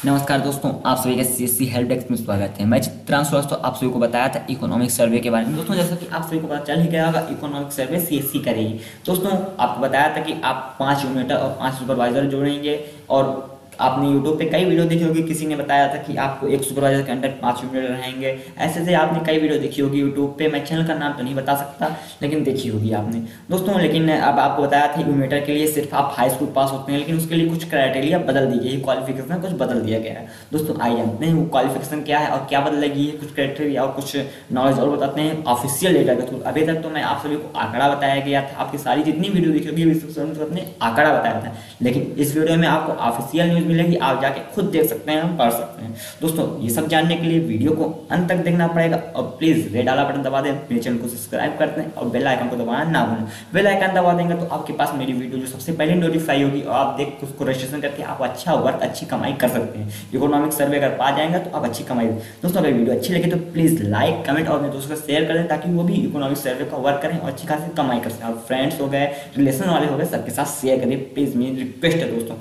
नमस्कार दोस्तों, आप सभी का सीएससी हेल्प डेस्क में स्वागत है। मैं चित्रांशु दोस्तों आप सभी को बताया था इकोनॉमिक सर्वे के बारे में। दोस्तों जैसा कि आप सभी को पता चल ही गया होगा, इकोनॉमिक सर्वे सीएससी करेगी। दोस्तों आपको बताया था कि आप 5 यूनिटर और 5 सुपरवाइजर जोड़ेंगे और आपने यूट्यूब पे कई वीडियो देखी होगी, किसी ने बताया था कि आपको एक सुपरवाइजर के अंडर 5 यूनिट रहेंगे। ऐसे ऐसे आपने कई वीडियो देखी होगी यूट्यूब पे। मैं चैनल का नाम तो नहीं बता सकता, लेकिन देखी होगी आपने दोस्तों। लेकिन अब आपको बताया था यूनिटर के लिए सिर्फ आप हाई स्कूल पास होते हैं, लेकिन उसके लिए कुछ क्राइटेरिया बदल दी गई है, क्वालिफिकेशन कुछ बदल दिया गया है। दोस्तों आइए जानते हैं वो क्वालिफिकेशन क्या है और क्या बदलेगी है, कुछ क्राइटेरिया और कुछ नॉलेज और बताते हैं ऑफिशियल डेटा के थ्रू। अभी तक तो मैं आप सभी को आंकड़ा बताया गया था, आपकी सारी जितनी वीडियो देखी होगी अपने आंकड़ा बताया था, लेकिन इस वीडियो में आपको ऑफिशियल न्यूज़ मिलेगी। आप जाके खुद देख सकते हैं, पढ़ सकते हैं। दोस्तों ये सब जानने के लिए वीडियो को अंत तक देखना पड़ेगा और प्लीज़ रेड वाला बटन दबा दें, मेरे चैनल को सब्सक्राइब कर दें और बेल आइकन को दबाना ना भूलें। बेल आइकन दबा देंगे तो आपके पास मेरी वीडियो जो सबसे पहले नोटिफाई होगी और आप देख उसको रजिस्ट्रेशन करके आप अच्छा वर्क, अच्छी कमाई कर सकते हैं। इकोनॉमिक सर्वे अगर पा जाएंगे तो आप अच्छी कमाई। दोस्तों अगर वीडियो अच्छी लगे तो प्लीज़ लाइक, कमेंट और मेरे दोस्तों को शेयर कर दें, ताकि वो भी इकोनॉमिक सर्वे का वर्क करें और अच्छी खासी कमाई कर सकें। और फ्रेंड्स हो गए, रिलेशन वाले हो गए, सबके साथ शेयर करिए प्लीज़, मेरी रिक्वेस्ट है दोस्तों।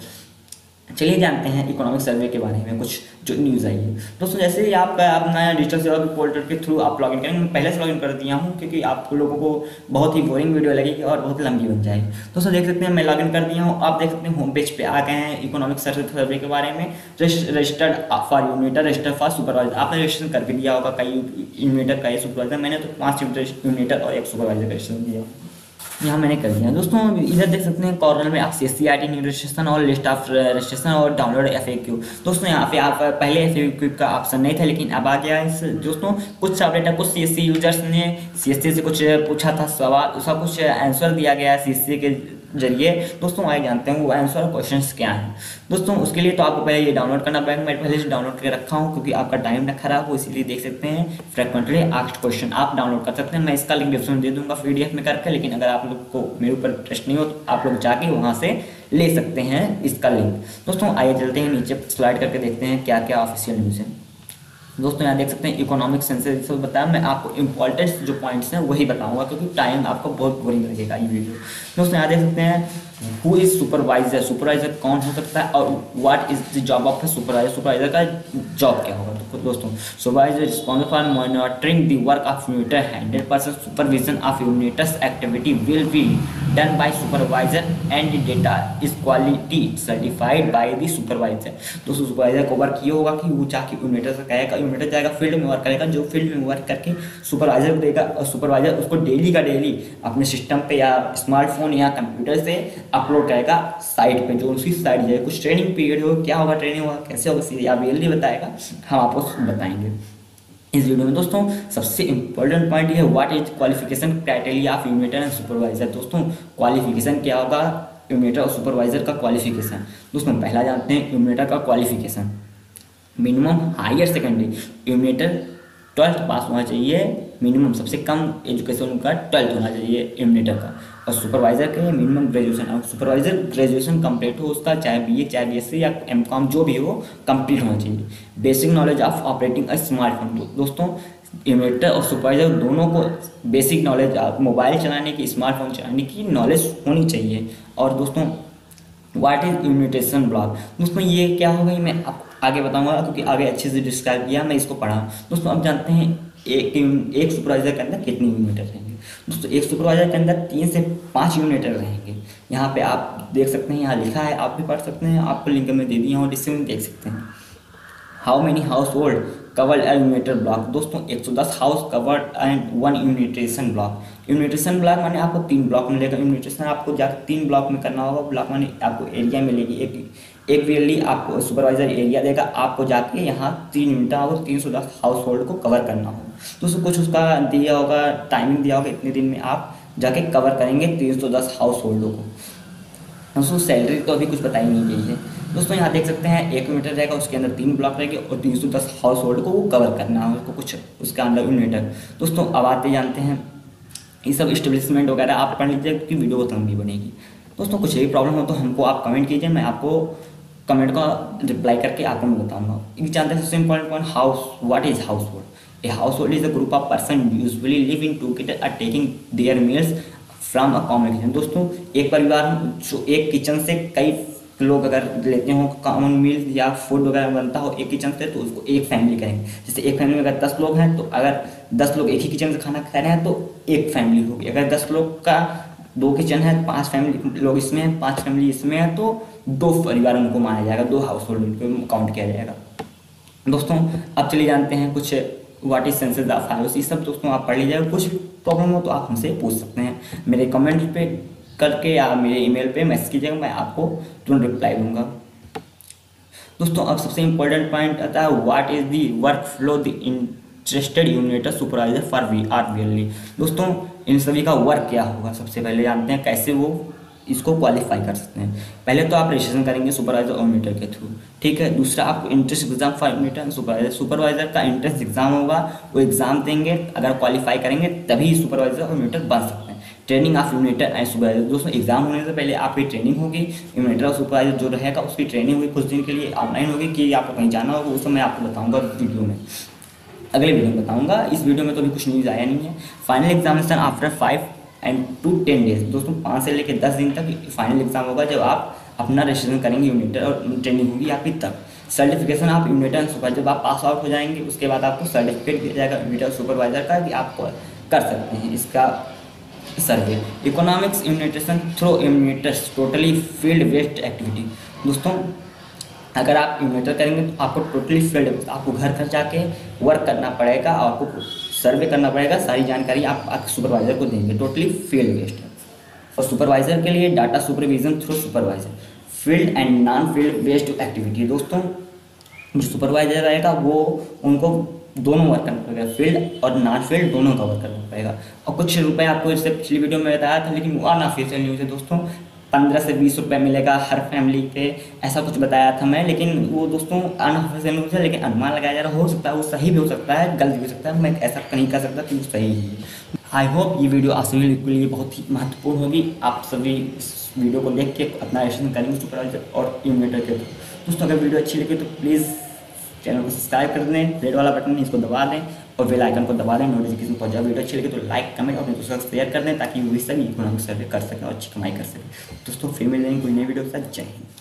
चलिए जानते हैं इकोनॉमिक सर्वे के बारे में कुछ जो न्यूज़ आई है। दोस्तों जैसे ही आप अपना डिजिटल सेवा के पोर्टल के थ्रू आप लॉगिन करेंगे, मैं पहले से लॉगिन कर दिया हूं क्योंकि आप लोगों को बहुत ही बोरिंग वीडियो लगेगी और बहुत लंबी बन जाएगी। दोस्तों देख सकते हैं मैं लॉगिन कर दिया हूं, आप देख सकते हैं होम पेज पे आ गए हैं इकोनॉमिक सर्वे के बारे में। Registered for enumerator, registered for supervisor, आपने रजिस्ट्रेशन करके दिया होगा, कई यूनिटर का सुपरवाइजर। मैंने तो 5 यूनिटर और 1 सुपरवाइजर का रजिस्ट्रेशन दिया, यहाँ मैंने कर दिया। दोस्तों इधर देख सकते हैं कॉर्नर में आप सीएससी आईटी न्यू रजिस्ट्रेशन और लिस्ट ऑफ रजिस्ट्रेशन और डाउनलोड एफएक्यू। दोस्तों यहाँ पे आप पहले एफएक्यू का ऑप्शन नहीं था, लेकिन अब आ गया है। दोस्तों कुछ अपडेट है, कुछ सीएससी यूजर्स ने सीएससी से कुछ पूछा था सवाल, उसका कुछ आंसर दिया गया है सीएससी के जरिए। दोस्तों आइए जानते हैं वो आंसर और क्वेश्चंस क्या हैं। दोस्तों उसके लिए तो आपको पहले ये डाउनलोड करना पड़ेगा। मैं पहले से डाउनलोड करके रखा हूँ क्योंकि आपका टाइम ना खराब हो, इसीलिए देख सकते हैं फ्रीक्वेंटली आस्क्ड क्वेश्चन आप डाउनलोड कर सकते हैं। मैं इसका लिंक डिस्क्रिप्शन में दे दूंगा पीडीएफ में करके, लेकिन अगर आप लोग को मेरे ऊपर ट्रस्ट नहीं हो तो आप लोग जाके वहाँ से ले सकते हैं इसका लिंक। दोस्तों आइए चलते हैं नीचे स्लाइड करके देखते हैं क्या क्या ऑफिशियल न्यूज़ है। दोस्तों यहाँ देख सकते हैं इकोनॉमिक सेंसस सब बताया, मैं आपको इंपॉर्टेंट जो पॉइंट्स हैं वही बताऊंगा क्योंकि टाइम आपको बहुत बोरिंग लगेगा ये वीडियो। दोस्तों यहाँ देख सकते हैं हु इज सुपरवाइजर, सुपरवाइजर कौन हो सकता है और what is the job of supervisor, supervisor का जॉब क्या होगा। तो दोस्तों supervisor responsible for monitoring the work of enumerator, 100% supervision of enumerators activity will be done by supervisor and data is quality certified by the supervisor. दोस्तों supervisor को work ये होगा कि वो जाके यूनिटर से कहेगा, यूनिटर जाएगा फील्ड में वर्क करेगा, जो फील्ड में वर्क करके सुपरवाइजर को देगा और सुपरवाइजर उसको डेली का डेली अपने सिस्टम पे या स्मार्टफोन या कंप्यूटर से अपलोड करेगा साइट पे, जो उसी साइट जाएगा। कुछ ट्रेनिंग पीरियड हो, क्या होगा ट्रेनिंग होगा, कैसे होगा, सीधे आप रियली बताएगा, हम आपको बताएंगे इस वीडियो में। दोस्तों सबसे इंपॉर्टेंट पॉइंट ये है what is qualification criteria of enumerator and supervisor. दोस्तों क्वालिफिकेशन क्या होगा यूनिटर और सुपरवाइजर का क्वालिफिकेशन। दोस्तों पहला जानते हैं यूनिटर का qualification. Minimum higher secondary enumerator 12th pass होना चाहिए, मिनिमम सबसे कम एजुकेशन उनका 12th होना चाहिए यूनिटर का। और सुपरवाइजर के लिए मिनिमम ग्रेजुएशन, और सुपरवाइजर ग्रेजुएशन कंप्लीट हो उसका, चाहे बीए चाहे बीएससी या एमकॉम जो भी हो कंप्लीट होना चाहिए। Basic knowledge of operating a smartphone. दोस्तों यूनिटर और सुपरवाइजर दोनों को बेसिक नॉलेज मोबाइल चलाने की, स्मार्टफोन चलाने की नॉलेज होनी चाहिए। और दोस्तों व्हाट इज यूनिटेशन ब्लॉक। दोस्तों ये क्या होगा ये मैं आपको आगे बताऊंगा क्योंकि आगे अच्छे से डिस्क्राइब किया, मैं इसको पढ़ा। दोस्तों अब जानते हैं एक सुपरवाइजर के अंदर कितने यूनिटर रहेंगे। दोस्तों एक सुपरवाइजर के अंदर 3 से 5 यूनिटर रहेंगे। यहाँ पे आप देख सकते हैं, यहाँ लिखा है, आप भी पढ़ सकते हैं, आपको लिंक में दे दिया हूँ, डिस्क्रिप्शन में देख सकते हैं। How many household covered a enumerator block. दोस्तों 110 house covered and 1 enumeration block. Enumeration block माने आपको 3 ब्लॉक मिलेगा। यूनिटेशन आपको जाकर 3 ब्लॉक में करना होगा। ब्लॉक माने आपको एरिया मिलेगी, एक वेली आपको सुपरवाइजर एरिया देगा, आपको जाके यहाँ 3 यूनिट और 310 हाउस होल्ड को कवर करना होगा। दोस्तों कुछ उसका दिया होगा, टाइमिंग दिया होगा, इतने दिन में आप जाके कवर करेंगे 310 हाउस होल्डों को। दोस्तों सैलरी तो अभी कुछ बताई नहीं गई है। दोस्तों यहाँ देख सकते हैं 1 यूनिटर रहेगा, उसके अंदर 3 ब्लॉक रहेंगे और 310 हाउस होल्ड को वो कवर करना है उसको, कुछ उसका अंदर यूनिटर। दोस्तों अब आते जानते हैं ये सब इस्टेब्लिशमेंट वगैरह आप पढ़ लीजिए क्योंकि वीडियो बहुत लंबी बनेगी। दोस्तों कुछ यही प्रॉब्लम हो तो हमको आप कमेंट कीजिए, मैं आपको कमेंट का रिप्लाई करके आपको मैं बताऊँगा। ये जानते हैं सबसे important point house, what is household. A household is a group of person usually live in together are taking their meals from a common kitchen. दोस्तों एक परिवार जो एक किचन से कई लोग अगर लेते हो कॉमन मील या फूड वगैरह बनता हो एक किचन से, तो उसको एक फैमिली करेंगे। जैसे एक फैमिली में अगर 10 लोग हैं, तो अगर 10 लोग एक ही किचन से खाना खा रहे हैं तो एक फैमिली होगी। अगर 10 लोग का 2 किचन है, 5 फैमिली लोग इसमें हैं, 5 फैमिली इसमें है, तो 2 परिवार उनको माना जाएगा, 2 हाउस होल्ड उनको काउंट किया जाएगा। दोस्तों अब चलिए जानते हैं कुछ what is census of house, ये सब दोस्तों आप पढ़ लीजिएगा। कुछ प्रॉब्लम हो तो आप हमसे पूछ सकते हैं, मेरे कमेंट पे करके या मेरे ईमेल पे मैसेज कीजिएगा, मैं आपको तुरंत रिप्लाई दूंगा। दोस्तों अब सबसे इम्पोर्टेंट पॉइंट आता है what is the work flow the interested enumerator supervisor for we are really. दोस्तों इन सभी का वर्क क्या होगा, सबसे पहले जानते हैं कैसे वो इसको क्वालिफाई कर सकते हैं। पहले तो आप रजिस्ट्रेशन करेंगे सुपरवाइजर और यूनिटर के थ्रू, ठीक है। दूसरा आपको entrance exam for enumerator and supervisor, supervisor का इंट्रेंस एग्जाम होगा, वो एग्जाम देंगे, अगर क्वालिफाई करेंगे तभी सुपरवाइजर और यूनिटर बन सकते हैं। Training of enumerator and supervisor, दोस्तों एग्जाम होने से पहले आपकी ट्रेनिंग होगी, यूनिटर और सुपरवाइजर जो रहेगा उसकी ट्रेनिंग होगी, कुछ दिन के लिए ऑनलाइन होगी कि आपको कहीं जाना होगा, उस समय मैं आपको बताऊँगा वीडियो में, अगले वीडियो में बताऊँगा। इस वीडियो में तो अभी कुछ न्यूज़ आया नहीं है। Final examination after 5 and to 10 days, दोस्तों 5 से लेकर 10 दिन तक फाइनल एग्जाम होगा, जब आप अपना रजिस्ट्रेशन करेंगे यूनिटर और ट्रेनिंग होगी आपकी तब। सर्टिफिकेशन आप यूनिटर एंड सुपरवाइजर, जब आप पास आउट हो जाएंगे उसके बाद आपको सर्टिफिकेट दिया जाएगा यूनिटर और सुपरवाइजर का कि आप कर सकते हैं इसका survey. Economics enumeration through enumerators totally field based activity, दोस्तों अगर आप यूनिटर करेंगे तो आपको टोटली फील्ड, आपको घर घर जाके वर्क करना पड़ेगा, आपको सर्वे करना पड़ेगा, सारी जानकारी आप सुपरवाइजर को देंगे, टोटली फील्ड बेस्ड है। और सुपरवाइजर के लिए data supervision through supervisor, field and non field based activity, दोस्तों जो सुपरवाइजर रहेगा वो उनको दोनों वर्क करना पड़ेगा, फील्ड और नॉन फील्ड दोनों का वर्क करना पड़ेगा। और कुछ रुपए आपको इससे पिछली वीडियो में बताया था, लेकिन वो अनऑफिशियल न्यूज़ है दोस्तों, 15 से 20 रुपये मिलेगा हर फैमिली पे, ऐसा कुछ बताया था मैं, लेकिन वो दोस्तों अनऑफिशियल न्यूज़ है, लेकिन अनुमान लगाया जा रहा, हो सकता है वो सही भी हो सकता है, गलत भी हो सकता है, मैं ऐसा नहीं कह सकता कि वो सही ही है। आई होप ये वीडियो आप सभी के लिए बहुत ही महत्वपूर्ण होगी, आप सभी इस वीडियो को देख के अपना रजिस्ट्रेशन करेंगे सुपरवाइजर और यूनिटर के। दोस्तों अगर वीडियो अच्छी लगी तो प्लीज़ चैनल को सब्सक्राइब कर दें, रेड वाला बटन इसको दबा दें और बेल आइकन को दबा दें, नोटिफिकेशन पहुंच जाए। वीडियो अच्छी लगी तो लाइक कमेंट और अपने दोस्तों के साथ शेयर कर दें ताकि वो भी सभी इकोनॉमिक सर्वे कर सकें और अच्छी कमाई कर सकें। दोस्तों फिर मिलेंगे कोई नई वीडियो के साथ। जय हिंद।